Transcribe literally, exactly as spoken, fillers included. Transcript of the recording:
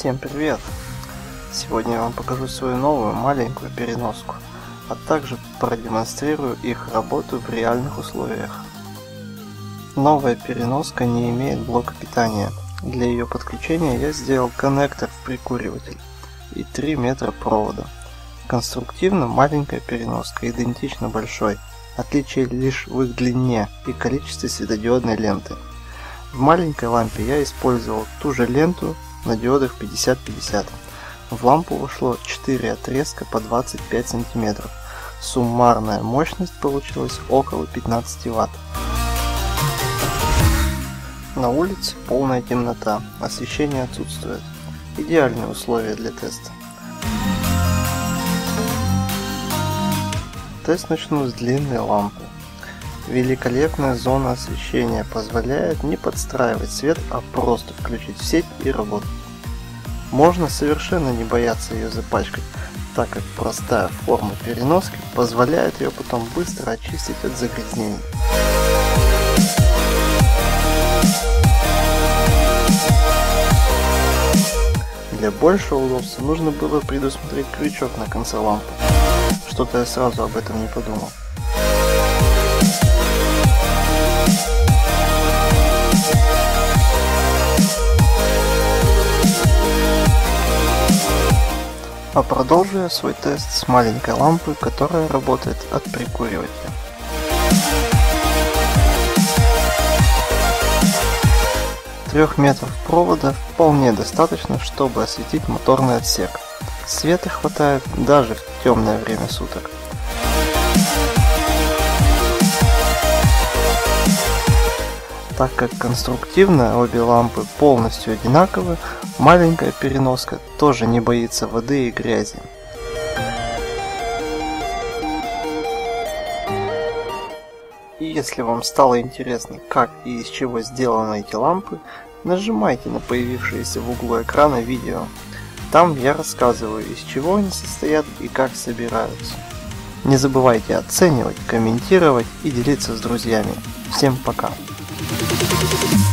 Всем привет! Сегодня я вам покажу свою новую маленькую переноску, а также продемонстрирую их работу в реальных условиях. Новая переноска не имеет блока питания. Для ее подключения я сделал коннектор в прикуриватель и три метра провода. Конструктивно маленькая переноска идентична большой, отличие лишь в их длине и количестве светодиодной ленты. В маленькой лампе я использовал ту же ленту на диодах пятьдесят пятьдесят. В лампу вошло четыре отрезка по двадцать пять сантиметров. Суммарная мощность получилась около пятнадцати ватт. На улице полная темнота, освещение отсутствует. Идеальные условия для теста. Тест начну с длинной лампы. Великолепная зона освещения позволяет не подстраивать свет, а просто включить в сеть и работать. Можно совершенно не бояться ее запачкать, так как простая форма переноски позволяет ее потом быстро очистить от загрязнений. Для большего удобства нужно было предусмотреть крючок на конце лампы. Что-то я сразу об этом не подумал. А продолжу я свой тест с маленькой лампы, которая работает от прикуривателя. Трех метров провода вполне достаточно, чтобы осветить моторный отсек. Света хватает даже в темное время суток. Так как конструктивно обе лампы полностью одинаковы, маленькая переноска тоже не боится воды и грязи. И если вам стало интересно, как и из чего сделаны эти лампы, нажимайте на появившееся в углу экрана видео. Там я рассказываю, из чего они состоят и как собираются. Не забывайте оценивать, комментировать и делиться с друзьями. Всем пока! Thank you.